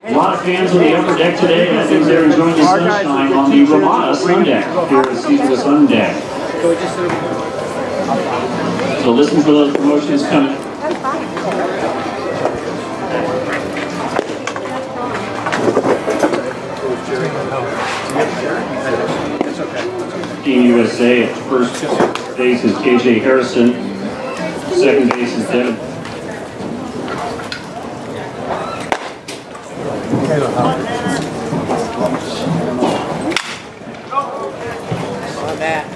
A lot of fans on the upper deck today. I think they're enjoying the sunshine on the Ramada Sun Deck here at Seasonless Sun Deck. So listen for those promotions coming. Team USA at first base is KJ Harrison. Second base is Devin. On that.